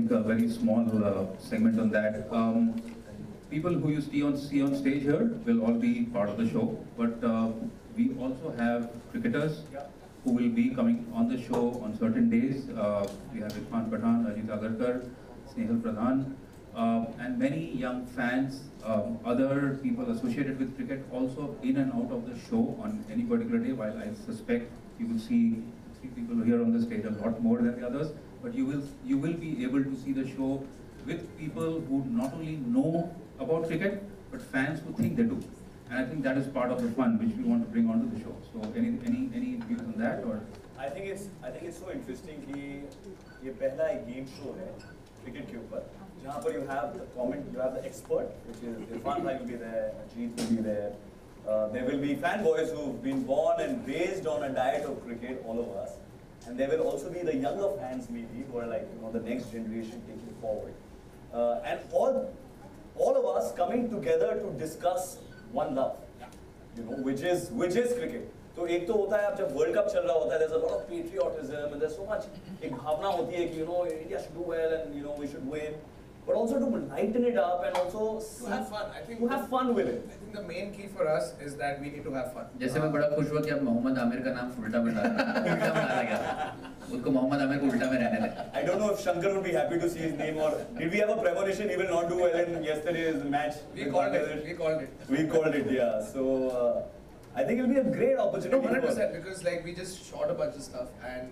think a very small segment on that. People who you see on stage here will all be part of the show, but we also have cricketers who will be coming on the show on certain days. We have Irfan Pathan, Ajit Agarkar, Snehal Pradhan, and many young fans, other people associated with cricket also in and out of the show on any particular day, while I suspect you will see 3 people here on the stage, a lot more than the others, but you will be able to see the show with people who not only know about cricket, but fans who think they do. And I think that is part of the fun which we want to bring onto the show. So any views on that? Or I think it's so interesting कि ये पहला एक game show है cricket के ऊपर जहाँ पर you have the expert, which is Irfan Bhai will be there, Ajit will be there. There will be fanboys who've been born and raised on a diet of cricket, all of us. And there will also be the younger fans maybe who are like, the next generation taking forward. And all of us coming together to discuss one love, which is cricket. तो एक तो होता है अब जब world cup चल रहा होता है, there's a lot of patriotism and there's so much एक भावना होती है कि India should do well and we should win, but also to lighten it up and also to have fun. I think to have fun with it. I think the main key for us is that we need to have fun. जैसे मैं बड़ा खुश हुआ कि अब मोहम्मद आमिर का नाम उल्टा बना गया, उसको मोहम्मद आमिर को उल्टा में रहने दे. I don't know if Shankar would be happy to see his name, or did we have a premonition he will not do well in yesterday's match? We called it, yeah. So I think it will be a great opportunity. No, 100%, because like we just shot a bunch of stuff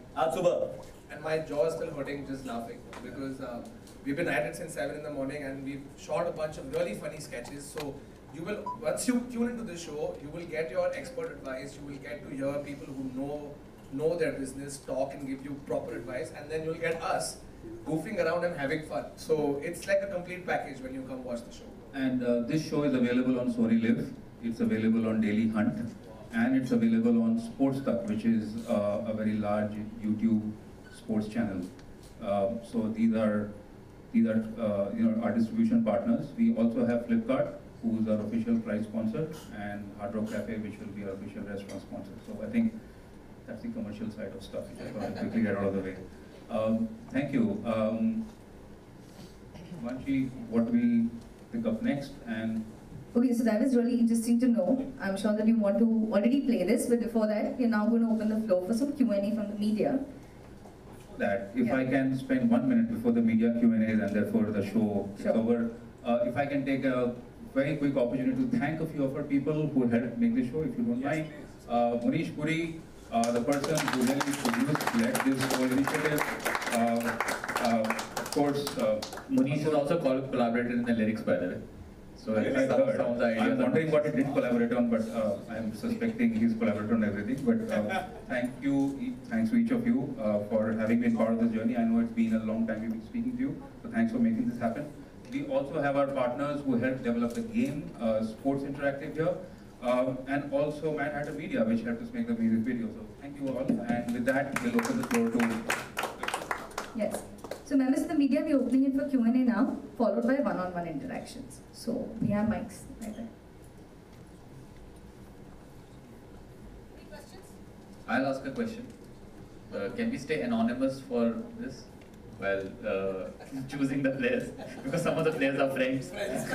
and my jaw is still hurting just laughing because we've been at it since 7 in the morning and we've shot a bunch of really funny sketches. So you will, once you tune into the show, you will get your expert advice, you will get to hear people who know their business, talk and give you proper advice, and then you'll get us goofing around and having fun. So it's like a complete package when you come watch the show. And this show is available on Sony Live, it's available on Daily Hunt, and it's available on Sports Tuck, which is a very large YouTube sports channel. So these are our distribution partners. We also have Flipkart, who is our official prize sponsor, and Hard Rock Cafe, which will be our official restaurant sponsor. So I think that's the commercial side of stuff, which I want to quickly get out of the way. Thank you. Vanshi, what do we pick up next? And okay, so that is really interesting to know. I'm sure that you want to already play this, but before that, we're now going to open the floor for some Q&A from the media. That if I can spend 1 minute before the media Q&As and therefore the show is over, if I can take a very quick opportunity to thank a few of our people who helped make the show, if you don't mind. Munish Puri, the person who really produced, led this whole initiative. Of course, Munish has also collaborated in the lyrics, by the way. So some of the ideas. I'm wondering what he did collaborate on, but I'm suspecting he's collaborated on everything. But thanks to each of you for having been part of this journey. I know it's been a long time we've been speaking to you, so thanks for making this happen. We also have our partners who helped develop the game, Sports Interactive here, and also Mad Hatter Media, which helped us make the music video. So thank you all, and with that, we'll open the floor to... Yes. So members of the media, we're opening it for Q&A now, followed by one-on-one interactions. So we have mics right there. Any questions? I'll ask a question. Can we stay anonymous for this while choosing the players? Because some of the players are friends.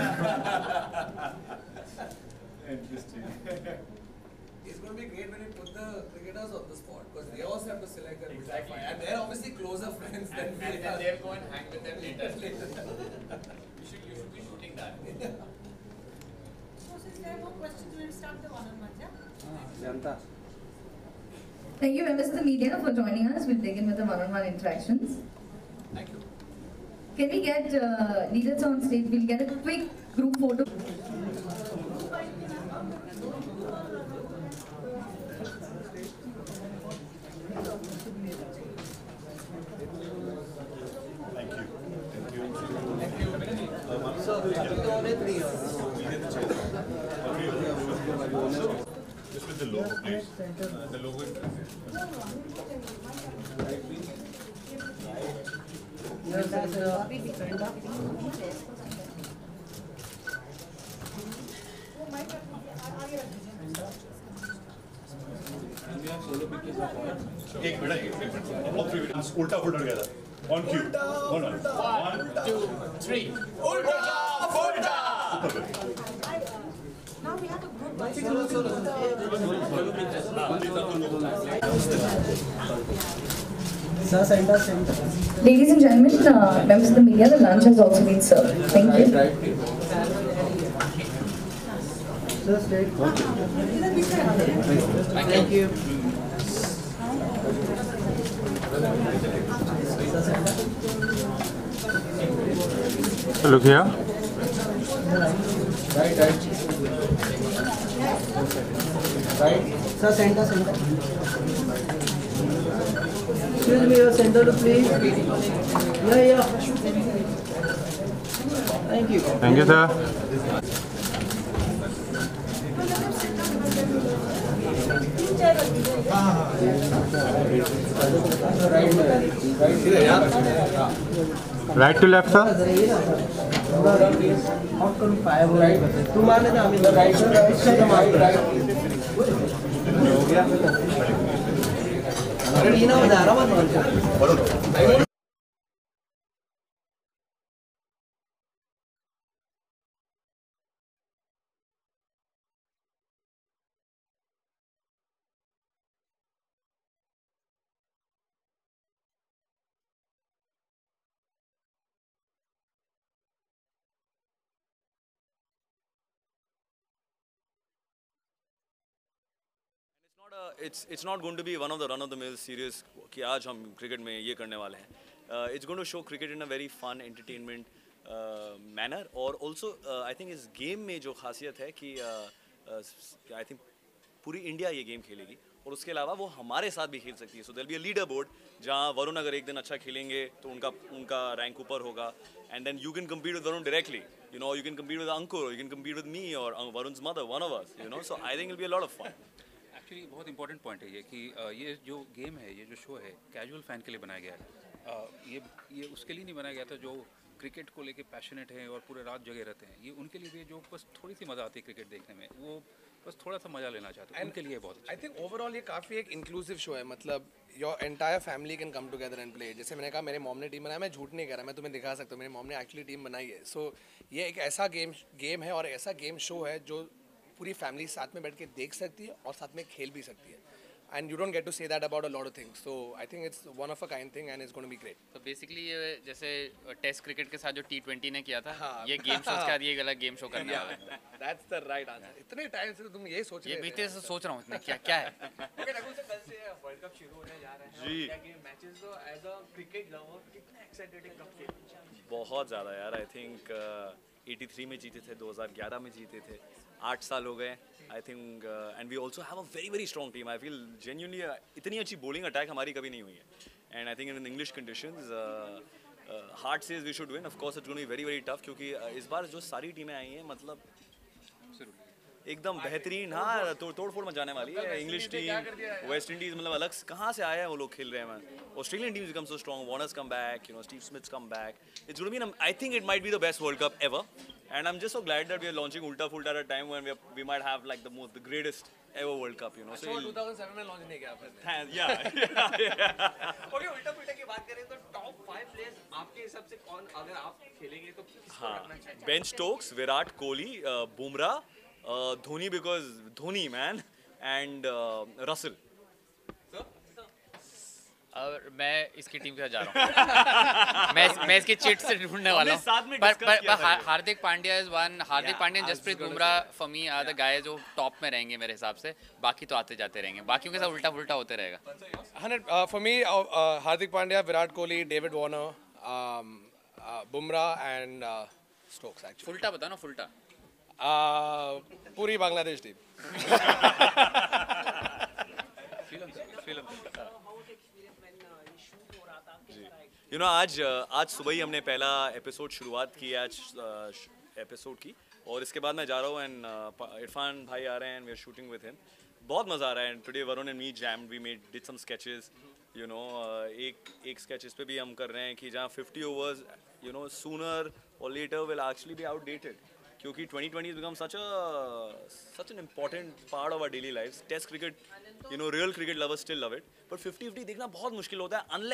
Interesting. It's going to be great when you put the cricketers on the spot because they also have to select their exactly. And they're obviously closer friends than we are. And they'll go and hang with them later. You should be shooting that. So since there are no questions, we'll start the one-on-one, yeah? Thank you members of the media for joining us. We'll begin with the one-on-one interactions. Thank you. Can we get leaders on stage? We'll get a quick group photo. Just with the logo, please. The logo is एक minute all three उल्टा folder गया था On cue. Hold on. 1, 2, 3. Ulta! Ulta! Now we have a group by Ladies and gentlemen, members of the media, the lunch has also been served. Thank you. Thank you. Look here. Right. Sir, center. Excuse me, your center, please. Yeah. Thank you. Thank you, sir. Right to left, sir. तुम्हारे नाम है right side right अरे ये ना बता रहा हूँ It's not going to be one of the run-of-the-mill series कि आज हम क्रिकेट में ये करने वाले हैं. It's going to show cricket in a very fun, entertainment manner. और also I think इस गेम में जो खासियत है कि I think पूरी इंडिया ये गेम खेलेगी और उसके अलावा वो हमारे साथ भी खेल सकती है. So there'll be a leader board जहाँ वरुण अगर एक दिन अच्छा खेलेंगे तो उनका रैंक ऊपर होगा. And then you can compete with Varun directly. You know, you can compete with Ankur, or you can compete with me or Varun's mother, one of us. You know, so I think it'll be a lot of fun. Actually बहुत important point है ये कि ये जो game है, ये जो show है, कैजुअल फैन के लिए बनाया गया है. ये उसके लिए नहीं बनाया गया था जो क्रिकेट को लेके पैशनेट हैं और पूरे रात जगे रहते हैं. ये उनके लिए भी जो बस थोड़ी सी मज़ा आती है क्रिकेट देखने में, वो बस थोड़ा सा मज़ा लेना चाहते हैं, उनके लिए बहुत अच्छा. आई थिंक ओवरऑल ये काफ़ी एक इंक्लूसिव शो है. मतलब your entire family can come together and play. जैसे मैंने कहा मेरे मॉम ने टीम बनाया, मैं झूठ नहीं कह रहा, मैं तुम्हें दिखा सकता हूँ, मेरी मॉम ने एक्चुअली टीम बनाई है. सो ये एक ऐसा गेम है और ऐसा गेम शो है जो पूरी फैमिली साथ में बैठ के देख सकती है और साथ में खेल भी सकती है. And you don't get to say that about a lot of things. So I think it's one of a kind thing and it's going to be great. So basically ये जैसे टेस्ट क्रिकेट के साथ जो T20 ने किया था, ये game show के बाद ये गलत गेम शो करने वाला है. That's the right answer. इतने टाइम से तुम ये सोच रहे थे. ये बीते से सोच रहा हूँ इतने क्या है. Okay, रघु सर कल से वर्ल्ड कप शुरू होने जा रहे हैं. जी. क्या गेम मैचेस तो एज अ क्रिकेट लवर कितना एक्साइटेड है कब के? बहुत ज़्यादा यार. I think 83 में जीते थे, 2011 में जीते थे, 8 साल हो गए. I think and we also have a very strong team. I feel genuinely इतनी अच्छी bowling attack हमारी कभी नहीं हुई है. And I think in English conditions, heart says we should win. Of course, it's going to be very tough क्योंकि इस बार जो सारी टीमें आई हैं मतलब एकदम बेहतरीन. हाँ, तोड़ फोड़ मचाने वाली है. इंग्लिश टीम, वेस्ट इंडीज, मतलब अलग कहाँ से आया है वो लोग खेल रहे हैं. Australian teams become so strong. Warner's come back, Steve Smith's come back. It's going to be, I think it might be the best world cup ever. And I'm just so glad that we are launching Ulta Fulta at a time when we might have like the greatest ever World Cup, So 2007 में launch नहीं किया आपने. Yeah. Okay, उल्टा पुल्टा की बात करें तो टॉप 5 प्लेयर्स आपके हिसाब से कौन, अगर आप खेलेंगे तो किसको रखना चाहिए? Ben Stokes, Virat Kohli, Bumrah, Dhoni because Dhoni man, and Russell. और मैं इसकी टीम के साथ जा रहा हूँ. मैं इसकी चिट से ढूंढने वाला हूँ. पर Hardik Pandya is one. Hardik Pandya, Jasprit Bumrah for me are the guy जो टॉप में रहेंगे मेरे हिसाब से. बाकी तो आते जाते रहेंगे, बाकियों के साथ उल्टा पुल्टा होते रहेगा. 100 for me, Hardik Pandya, Virat Kohli, David Warner, Bumrah and Stokes. Actually फुल्टा बताओ ना, फुल्टा. पूरी बांग्लादेश टीम. आज सुबह ही हमने पहला एपिसोड शुरुआत की आज एपिसोड की, और इसके बाद मैं जा रहा हूँ एंड इरफान भाई आ रहे हैं and we are shooting with him. बहुत मज़ा आ रहा है. And today Varun and me jammed, we did some sketches. एक स्केच इस पे भी हम कर रहे हैं कि जहाँ 50 ओवर्स सूनर और later will actually be outdated, क्योंकि 2020 has become such an important part of our daily lives. Test cricket, real cricket lovers still love it, but 50-50 देखना बहुत मुश्किल होता है unless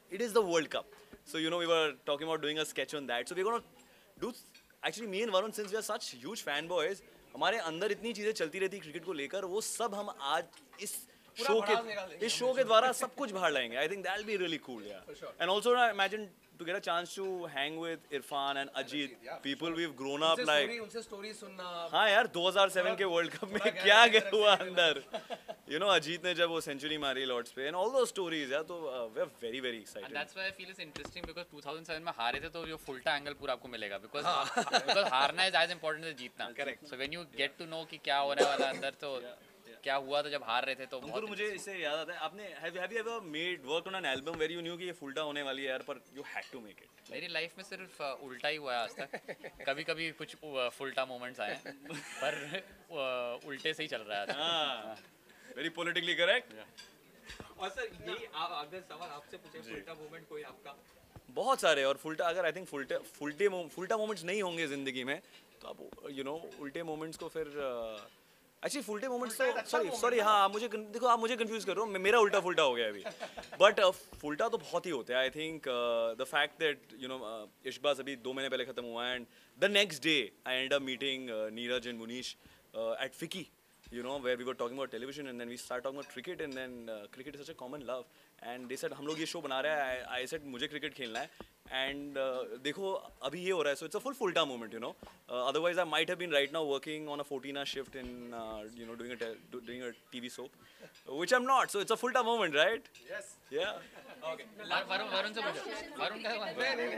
it is the World Cup. So, you know, we were talking about doing a sketch on that. So, we're going to do, actually, me and Varun, since we are such huge fanboys, हमारे अंदर इतनी चीज़ें चलती रहती cricket को लेकर, वो सब हम आज इस शो के द्वारा सब कुछ बाहर लाएंगे. I think that'll be really cool, yeah. For sure. And also, I imagine to get a chance to hang with Irfan and Ajit, people we've grown up like. उनसे story सुनना. हाँ यार, 2007 के World Cup में क्या गया हुआ अंदर. You know, Ajit ने जब वो century मारी Lords पे, and all those stories, yeah, तो we're very very excited. And that's why I feel it's interesting because 2007 में हारे थे तो जो फुलटा एंगल पूरा आपको मिलेगा because हारना is as important as जीतना. Correct. So when you get to know कि क्या होने वाला अंदर तो क्या हुआ तो जब हार रहे थे तो अंकुर मुझे इससे याद आता है आपने have you ever made worked on an album where you knew कि ये फुलटा होने वाली है यार पर you had to make it. मेरी लाइफ में सिर्फ उल्टा ही हुआ है आज तक. कभी-कभी कुछ फुलटा मोमेंट्स आए हैं पर उल्टे से ही चल रहा है. हाँ, very politically correct. और सर यही अगर सवाल आपसे पूछे फुलटा मोमेंट कोई आपका बहुत सारे और फुलटा अगर आई थिंक फुलटा मोमेंट्स नहीं होंगे जिंदगी में तो आप यू नो उल्टे मोमेंट्स को फिर एक्चुअली फुलटे मोमेंट्स तो सॉरी हाँ मुझे देखो आप मुझे कंफ्यूज कर रहे हो मेरा उल्टा फुलटा हो गया अभी बट फुलटा तो बहुत ही होते हैं I think the fact that you know Ishqbaaz अभी 2 महीने पहले खत्म हुआ and the next day I end up meeting Neeraj and Munish at FICCI you know where we were talking about television and then we started talking about cricket and then cricket is such a common love and they said हम लोग ये show बना रहे हैं I said मुझे cricket खेलना है and देखो अभी ये हो रहा है so it's a full time moment you know otherwise I might have been right now working on a 14-hour shift in you know doing a TV soap which I'm not so it's a full time moment right yes yeah okay Varun से पूछो वरुण का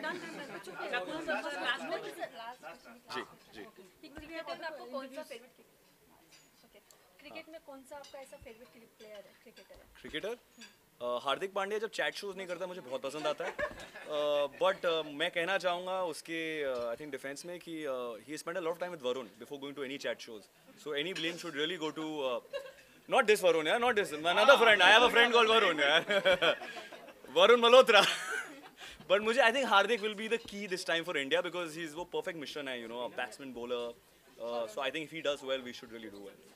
जी cricket में कौन सा आपका ऐसा favourite player है cricketer Hardik Pandya जब चैट शोज नहीं करता मुझे बहुत पसंद आता है बट मैं कहना चाहूँगा उसके आई थिंक डिफेंस में कि he spend a lot of time with Varun before going to any chat shows so any blame should really go to not this Varun यार not this another friend I have a friend called Varun यार Varun Malhotra but मुझे I think Hardik will be the key this time for India because he is वो perfect मिश्रण है you know batsman bowler so I think if he does well we should really do well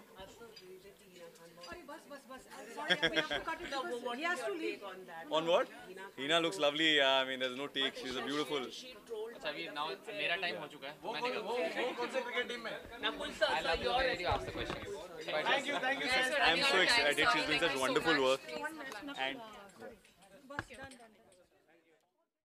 He has to leave. On what? Hina looks lovely. Yeah, I mean, there's no take. She's a beautiful. अच्छा अभी now मेरा time हो चुका है. वो कौन से cricket team में? I love you already asked the question. Thank you. I'm so excited. She's doing such wonderful work. And Bus done.